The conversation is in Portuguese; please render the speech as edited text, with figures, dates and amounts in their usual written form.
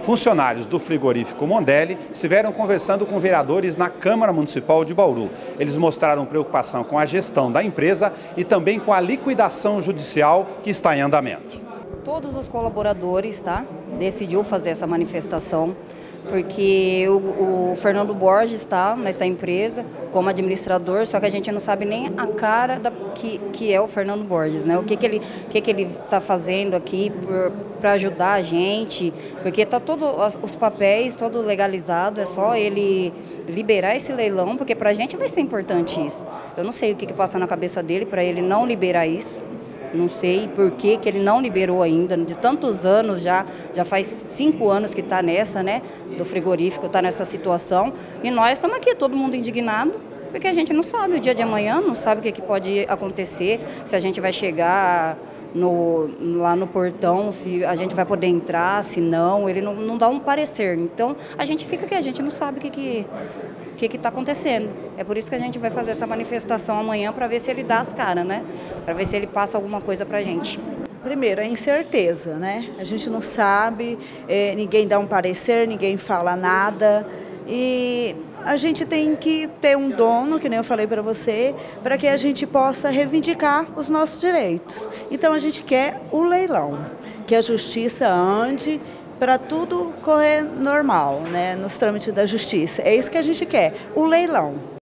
Funcionários do frigorífico Mondelli estiveram conversando com vereadores na Câmara Municipal de Bauru. Eles mostraram preocupação com a gestão da empresa e também com a liquidação judicial que está em andamento. Todos os colaboradores, decidiu fazer essa manifestação, porque o Fernando Borges está nessa empresa como administrador, só que a gente não sabe nem a cara que é o Fernando Borges, né? O que ele está fazendo aqui para ajudar a gente, porque está todos os papéis, todo legalizado, é só ele liberar esse leilão, porque para a gente vai ser importante isso. Eu não sei o que passa na cabeça dele para ele não liberar isso. Não sei por que ele não liberou ainda, de tantos anos já faz 5 anos que está nessa, né, do frigorífico, está nessa situação. E nós estamos aqui, todo mundo indignado, porque a gente não sabe o dia de amanhã, não sabe o que pode acontecer, se a gente vai chegar lá no portão, se a gente vai poder entrar, se não, ele não dá um parecer. Então, a gente fica aqui, a gente não sabe o que está acontecendo. É por isso que a gente vai fazer essa manifestação amanhã para ver se ele dá as caras, né? Para ver se ele passa alguma coisa para a gente. Primeiro, a incerteza, né? A gente não sabe, ninguém dá um parecer, ninguém fala nada. E a gente tem que ter um dono, que nem eu falei para você, para que a gente possa reivindicar os nossos direitos. Então a gente quer o leilão, que a justiça ande para tudo correr normal, né, nos trâmites da justiça. É isso que a gente quer, o leilão.